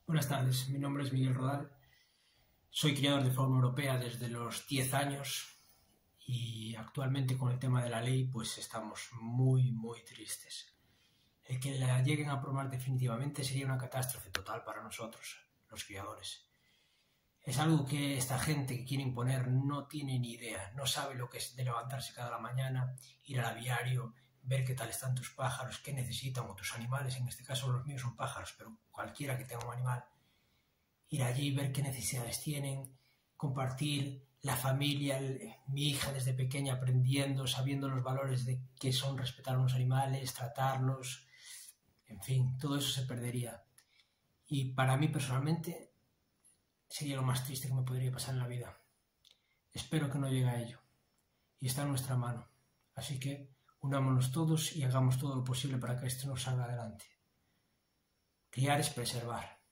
Buenas tardes, mi nombre es Miguel Rodal. Soy criador de fauna europea desde los 10 años y actualmente con el tema de la ley pues estamos muy tristes. El que la lleguen a aprobar definitivamente sería una catástrofe total para nosotros, los criadores. Es algo que esta gente que quiere imponer no tiene ni idea, no sabe lo que es de levantarse cada mañana, ir al aviario, ver qué tal están tus pájaros, qué necesitan o tus animales, en este caso los míos son pájaros, pero cualquiera que tenga un animal, ir allí, ver qué necesidades tienen, compartir la familia, mi hija desde pequeña aprendiendo, sabiendo los valores de qué son respetar a los animales, tratarlos, en fin, todo eso se perdería. Y para mí personalmente sería lo más triste que me podría pasar en la vida. Espero que no llegue a ello. Y está en nuestra mano. Así que unámonos todos y hagamos todo lo posible para que esto nos salga adelante. Criar es preservar.